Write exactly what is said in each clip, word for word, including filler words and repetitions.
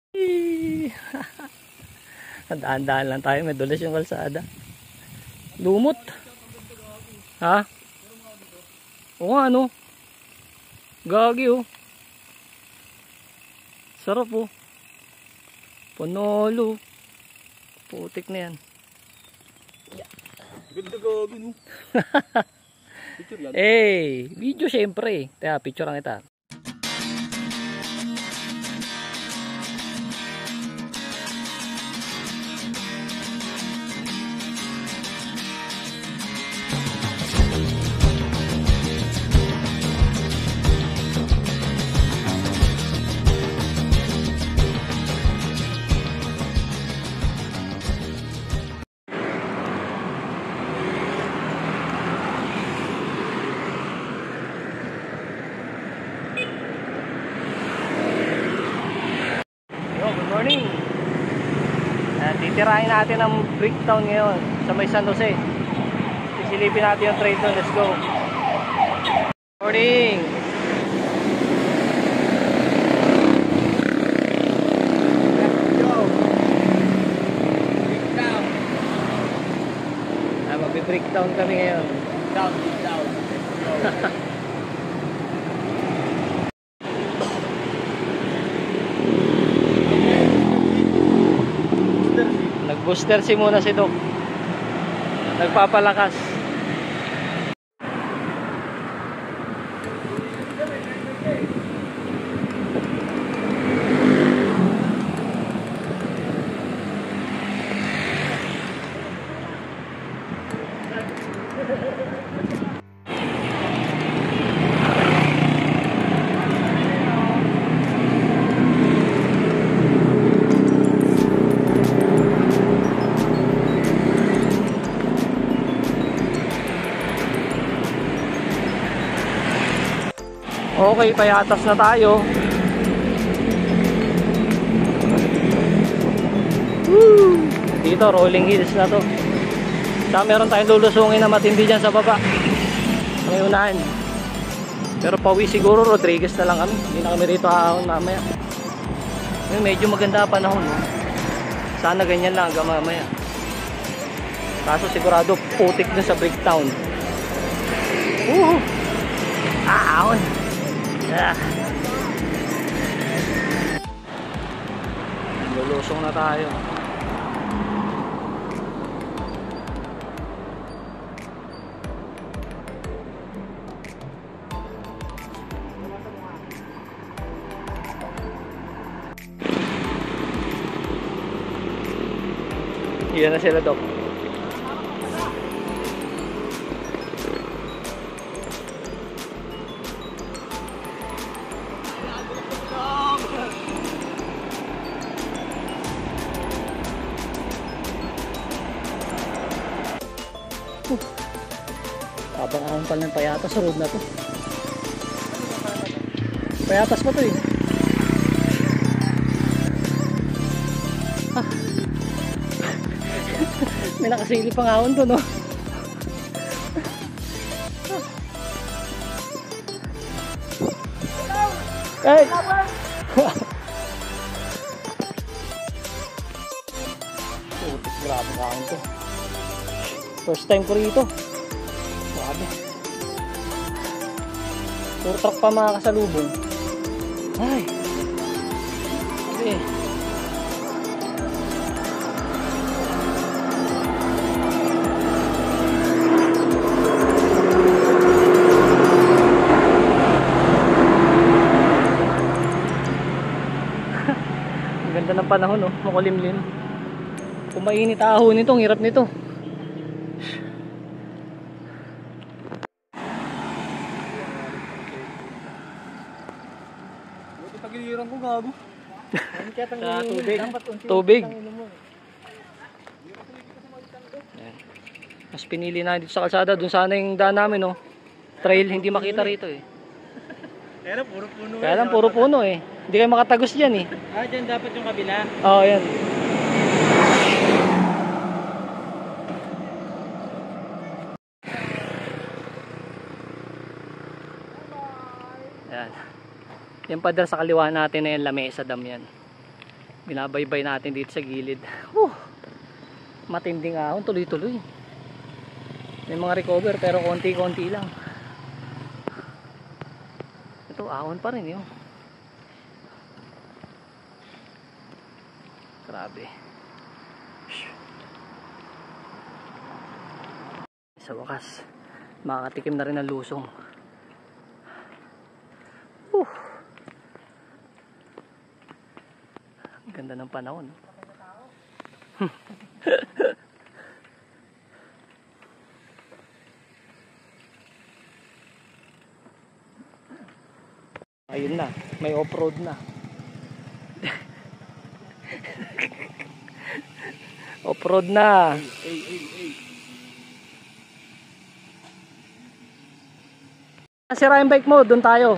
Daan-daan lang tayo, may dulas yung kalsada. Lumot. Ha? Oo nga, ano? Gagi, oh. Sarap, oh. Panalo. Putik na yan. Ganda gagi, no? Picture yan. Eh, video syempre. Kaya picture lang kita. Good morning. Uh, titirahin natin ang Bricktown ngayon sa may San Jose. Sisilipin natin yung trade doon. Let's go. Morning. Let's go. Bricktown. Ah, magbi-Bricktown kami ngayon. Down, down. Booster si muna si Doc. Nagpapalakas. Okay, payatas na tayo. Woo! Dito, rolling hills na to. Saka meron tayong lulusungin na matindi dyan sa baba. May unahan. Pero pawi siguro, Rodriguez na lang kami. Hindi na kami rito haahon mamaya. Medyo maganda panahon. No? Sana ganyan lang hanggang mamaya. Kaso sigurado putik na sa Bricktown. Woo! Ahon! Yeah. Lulusong na tayo. Yan na sila, Doc. Habang ahon pa ng payatas sa road na to. Payatas pa to eh. Ah. May nakasili pang ahon to, no? Ay! Putik, grabe ka ahon to. First time ko rito. Grabe. Puro truck pa mga kasalubong. Ay. Okay. Ang ganda ng panahon, oh. Makulimlim. Kung mainit ahon nito, ang hirap nito. Pagiliran ko gago. Sa tubig. Tubig. Mas pinili na dito sa kalsada. Doon sana yung daan namin, no? Trail, hindi makita rito eh. Kaya lang puro puno. Kaya lang puro puno eh. Hindi kayo makatagos dyan eh. Ah, dyan dapat yung kabila. Oo, yan. Yan. Yung pader sa kaliwa natin na yan, Lamesa Dam yan. Binabaybay natin dito sa gilid. Whew, matinding ahon, tuloy-tuloy. May mga recover pero konti-konti lang. Ito ahon pa rin yun. Grabe. Sa wakas, makakatikim na rin ng lusong. Whew. Ang ganda ng panahon. Ayun na, may off-road na. Off-road na. Ay, ay, ay. Sira yung bike mo, doon tayo.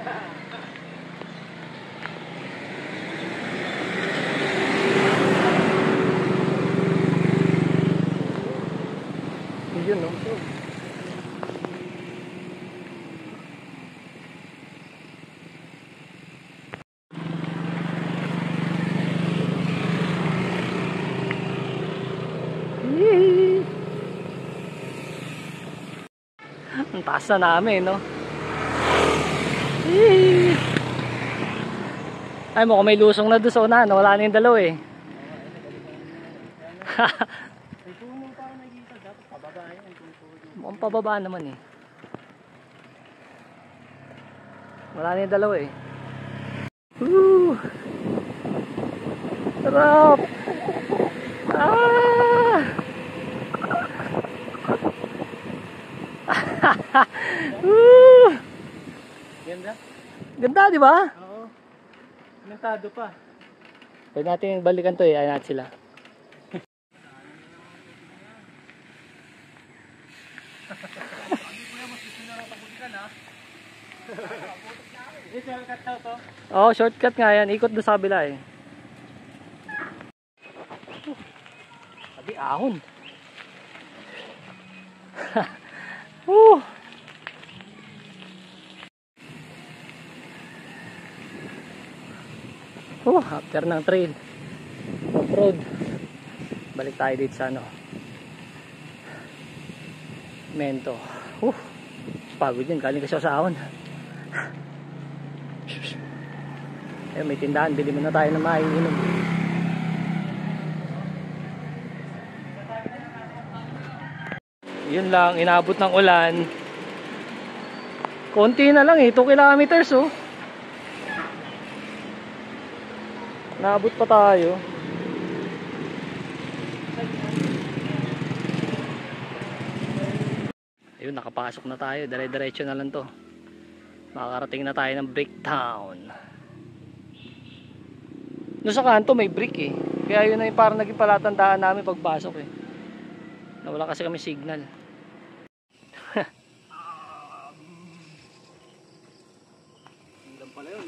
Yun, no? Ang taas na namin, no? Ay, mukhang may lusong na doon sa unahan. Wala na yung dalaw eh. Mukhang pababa naman eh. Wala na yung dalaw eh. Woo! Sarap! Ah! Woo! Ganda? Ganda, di ba? Oo. Nantado pa. Pwede natin balikan to eh. Ayaw natin sila. Oo, oh, shortcut nga yan. Ikot doon sa kabila eh. Sabi, ahon. Woo! Oh, after ng trail. Off-road. Balik tayo dito sa ano. Mento. Uh, pagod yun. Galing kasi sa ahon. Eh, may tindahan. Bili muna tayo na maiinom. Yun lang. Inabot ng ulan. Konti na lang eh. two kilometers oh. Naabot pa tayo. Ayun, nakapasok na tayo. Dire-diretso na lang to. Makakarating na tayo ng breakdown. Doon sa kanto may brick eh. Kaya yun na yung parang naging palatandaan namin pagpasok eh. Nawala kasi kami signal. Hanggang pala yun.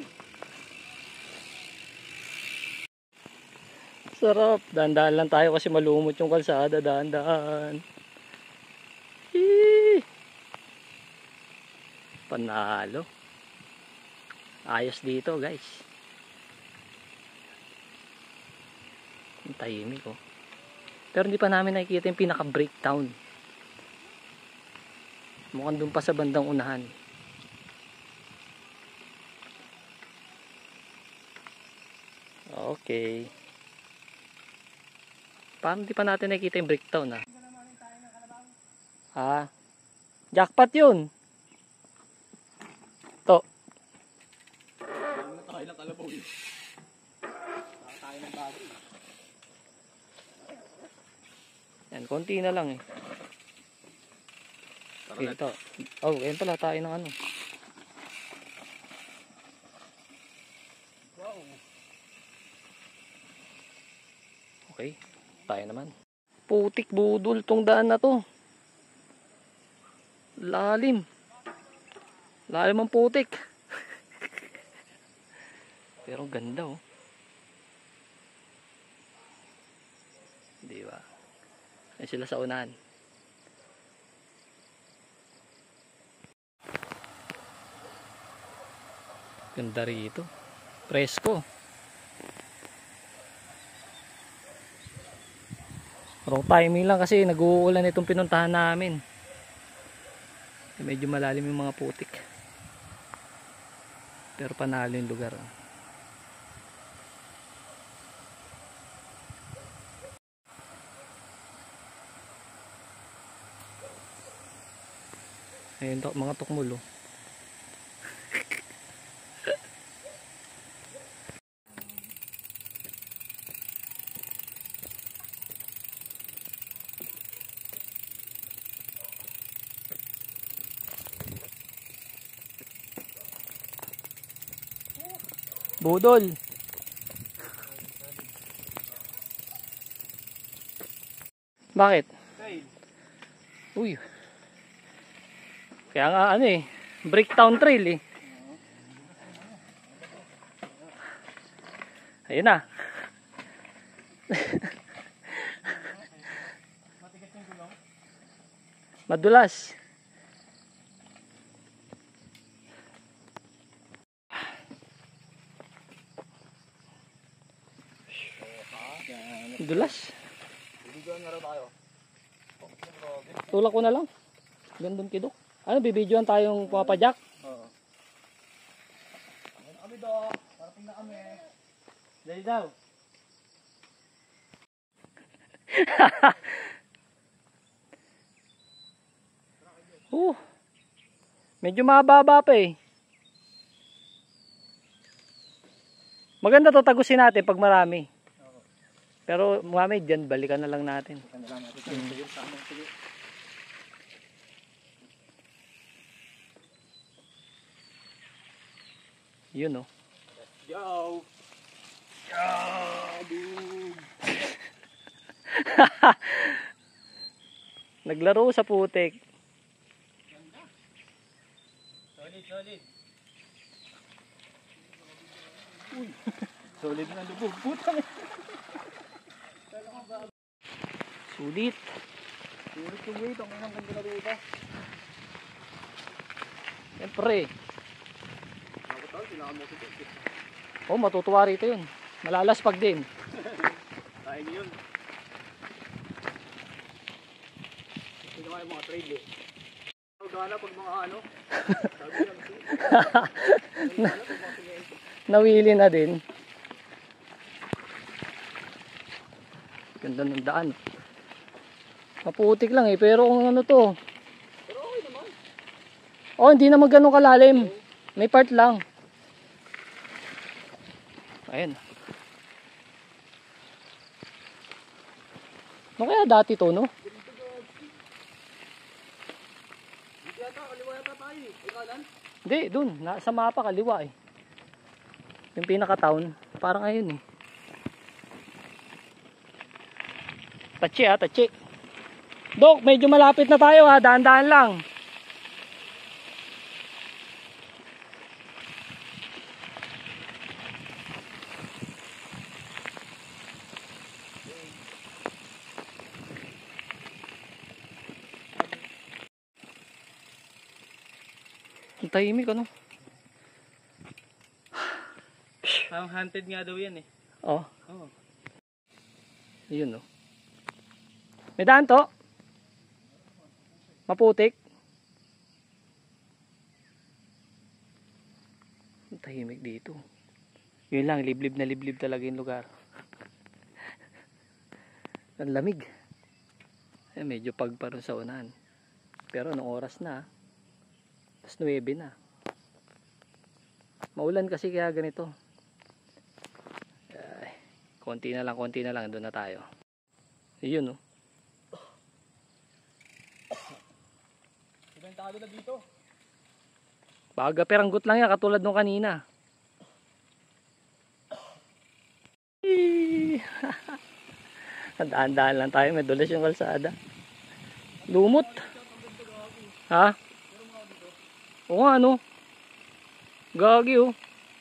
Sarap. Dahan-dahan lang tayo kasi malumot yung kalsada. Dahan-dahan. Eee! Panalo. Ayos dito guys. Ang tahimik oh. Pero hindi pa namin nakikita yung pinaka breakdown. Mukhang dun pa sa bandang unahan. Okay. Paano di pa natin nakikita yung breakdown ah? Ah, jackpot yun. To. Tayo ng kalabaw yun. Tayo ng bago. Yan, konti na lang eh. Ito. Oh, ayun pala tayo ng ano. Wow. Okay. Tayo naman. Putik budol tong daan na to. Lalim. Lalim ang putik. Pero ganda oh. Di ba? Ay sila sa unahan. Ganda rito. Presko. Wrong timing lang kasi nag-uulan itong pinuntahan namin. Medyo malalim yung mga putik. Pero panalo yung lugar. Ayun to, mga tukmulo. Budol. Bakit? Uy. Kaya nga ano eh, Bricktown Trail eh. Ayun na. Madulas. Dulas. Tulak ko na lang. Gandun kidok. Ano, bibidyoan tayong pumapadyak? Oo. Ano kami do? Parating na kami. Dali daw. uh, medyo mababa pa eh. Maganda to, tagusin natin pag marami. Pero marami dyan, balikan na lang natin. Balikan na lang natin. Sige, tama, sige. Yun oh. Yo! Yo, dude! Naglaro sa putik. Solid, solid. Uy! Solid na lubog. Putang! Sulit. Sulit yung weight. Ang inang ganda na dito. Siyempre. Kailangan mo ito. Oh, matutuwa rito yun. Malalaspag din. Kaya niyo yun. Hindi naman yung mga trail eh. Gana pag mga ano. Sabi lang siya. Nawili na din. Ganda ng daan. Maputik lang eh. Pero kung ano to. Pero okay naman. Oh, hindi naman ganun kalalim. May part lang. Ayan. No kaya dati to, no? Hindi yata, kaliwa yata tayo eh. Ikalan? Hindi, dun. Nasa mapa, kaliwa eh. Yung pinaka-town. Parang ayun eh. Tachi ah, tachi. Dok, medyo malapit na tayo ha. Daan-daan lang. Ang tahimik ano? Parang hunted nga daw yan eh. Oh, Oo. yun oh. May daan to? Maputik? Ang tahimik dito. Yun lang, liblib na liblib talaga yung lugar. Ang lamig. Eh, medyo pagparoon sa unahan. Pero anong oras na? Tapos nuwebe na. Maulan kasi kaya ganito. Ay, konti na lang, konti na lang. Doon na tayo. Yun oh. Ibentado na dito. Baga peranggot lang yan, katulad nung kanina. Daan-daan lang tayo, may dulas yung kalsada. Lumot. Ha? Oo nga ano. Gagi oh.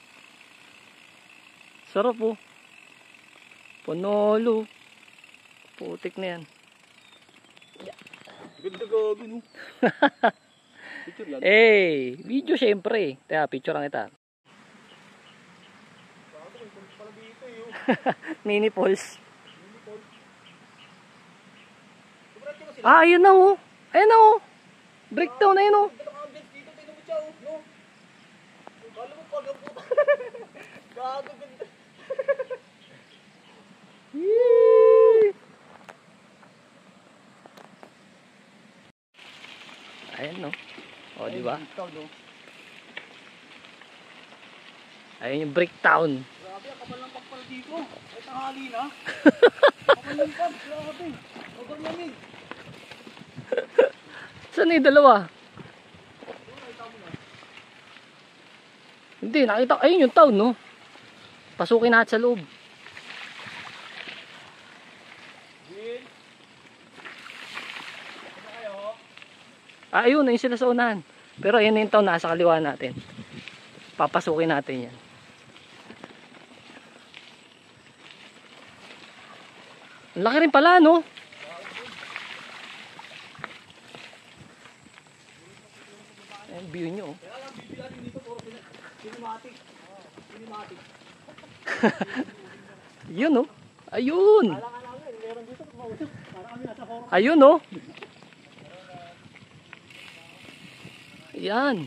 Sarap oh. Panalo. Putik na yan. Ganda gago no. Picture yan. Eh, video syempre. Teka, picture lang kita. Bago may pala dito eh. Mini pulse. Ah, ayun na oh. Ayun na oh. Breakdown, ayun oh. Dito ka dito, tingnan mo siya, oh. No? Kala mo pag ang puta. Gago ganda. Yee! Ayun no. O, di ba? Ikaw, no? Ayun yung breakdown. Grabe, ang kapal ng pagpal dito. Ay, tanghali na. Kapal ng pag, grabe. Huwag lamig. Saan yung dalawa? Hindi, nakita. Ayun yung town, no? Pasukin natin sa loob. Win. Ano kayo? Ah, ayun, ayun sila sa unahan. Pero ayun yung town, nasa kaliwa natin. Papasukin natin yan. Ang laki rin pala, no? Ayan, view nyo. Oh. Kaya lang, bibili natin dito, puro cinematic. Cinematic. Yun, no? Ayun. Kala ka namin, meron dito, mausap. Para kami nasa horror. Ayun, no? Yan.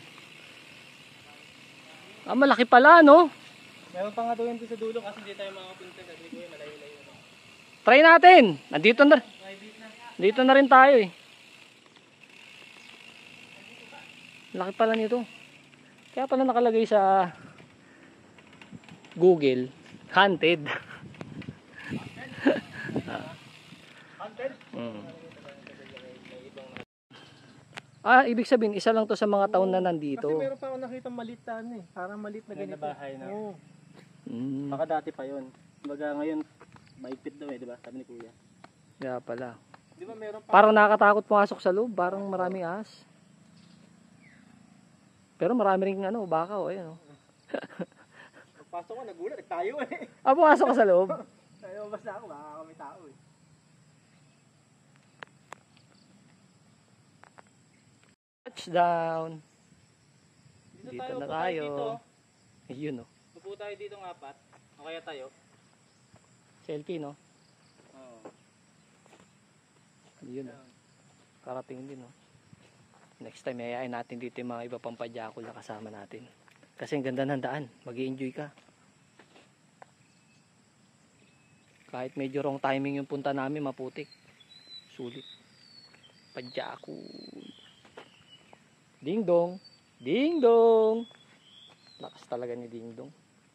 Ah, malaki pala, no? Meron pa nga doon sa dulo kasi hindi tayo makapunta kasi ko yung malayo-layo. Try natin. Nandito na. Dito na rin tayo eh. Laki pala nito. Kaya pala nakalagay sa Google, haunted. Haunted? Mm. Ah, ibig sabihin, isa lang to sa mga taon na nandito. Kasi meron pa ako nakita malit na ano eh. Parang malit na ganito. Bahay na. Oo. Mm. Baka dati pa yun. Baga ngayon, maipit daw eh, di ba? Sabi ni Kuya. Kaya pala. Di ba meron pa? Parang nakakatakot pumasok sa loob. Parang maraming ahas. Pero marami rin ano, baka o. Ayan, oh. Pagpasok ko, nagulat. Tayo eh. Ah, pumasok ka sa loob? Tayo basta ako, baka kami tao eh. Touchdown. Dito, Dito tayo, na upo tayo. Dito. Ayun, oh. Upo tayo dito ng apat. O kaya tayo. Selfie, no? Oo. Ayun, oh. Karating din, oh. Next time, ayayin natin dito yung mga iba pang padyakol na kasama natin. Kasi ang ganda ng daan. Mag-i-enjoy ka. Kahit medyo wrong timing yung punta namin, maputik. Sulit. Padyakol. Ding dong. Ding dong. Lakas talaga ni Ding dong.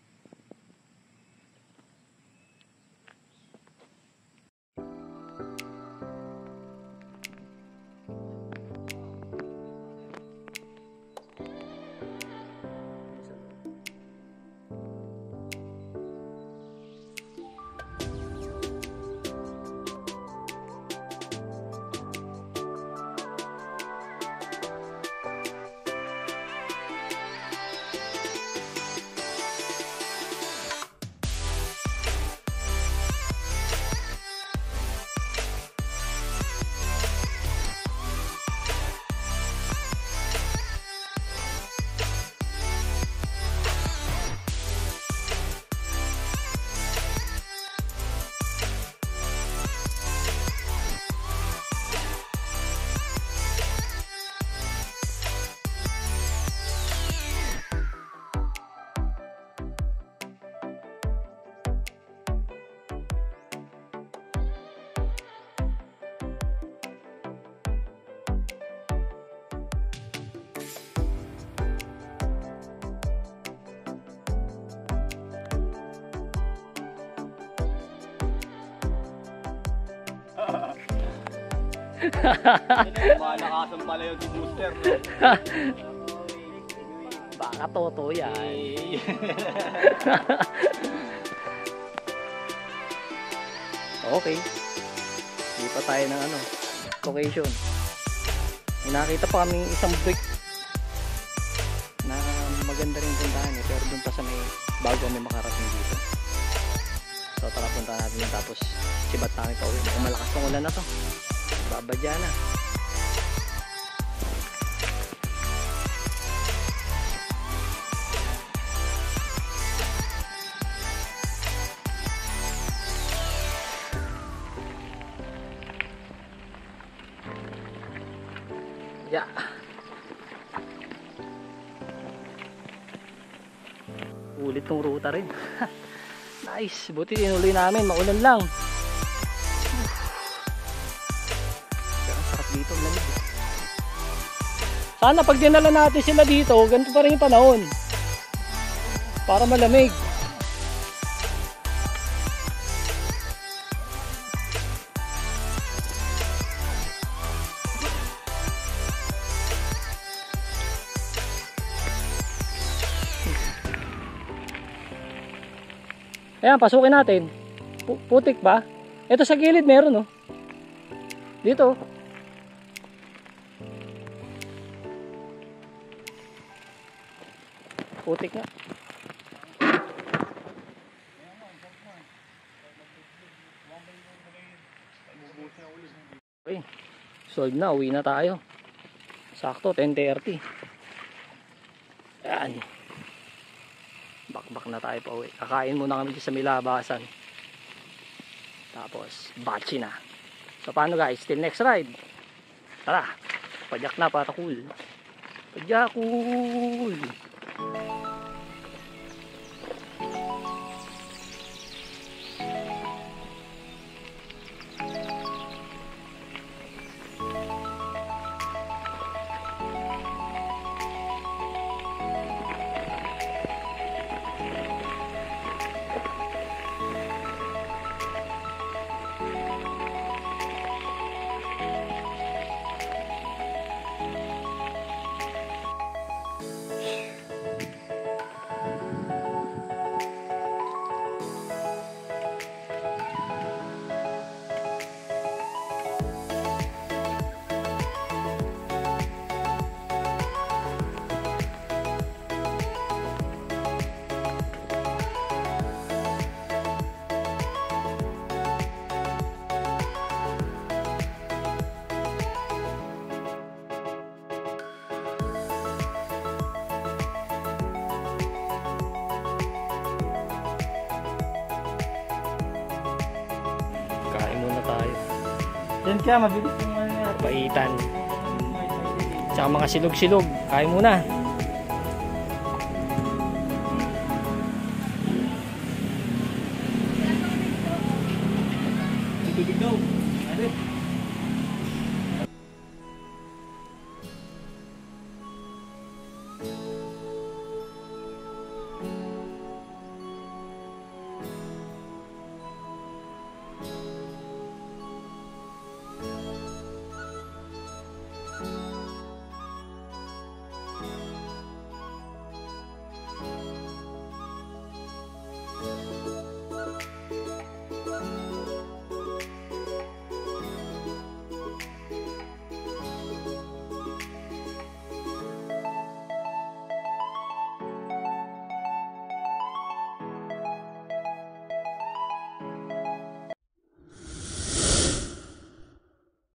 Malakasan pala yung si Booster. No? Baka totoo yan. Okay. Dito tayo ng ano, location. May nakita pa kaming isang brick na maganda rin puntahan eh, pero dun pa sa may bago kami makarating dito. So tara, punta natin yun, tapos sibat namin pa uwi. Kung malakas ng ulan na to, babadya na. Yeah. Ulit tong ruta rin. Nice. Buti tinuloy namin. Maulan lang. Ang sarap dito. Lamig. Sana pag dinala natin sila dito, ganito pa rin yung panahon. Para malamig. Ayan, pasukin natin. Putik ba? Ito sa gilid meron, oh. Dito. Putik nga. Okay. Solve na, uwi na tayo. Sakto, ten thirty. Ayan. Bakbak na tayo pa uwi. Kakain muna kami sa Milabasan. Tapos, bachi na. So, paano guys? Till next ride. Tara. Padyak na para cool. Padyak cool. Yan kaya, mabilis yung ano yan. Paitan. Tsaka mga silog-silog. Kain muna. Tubig daw. Ano?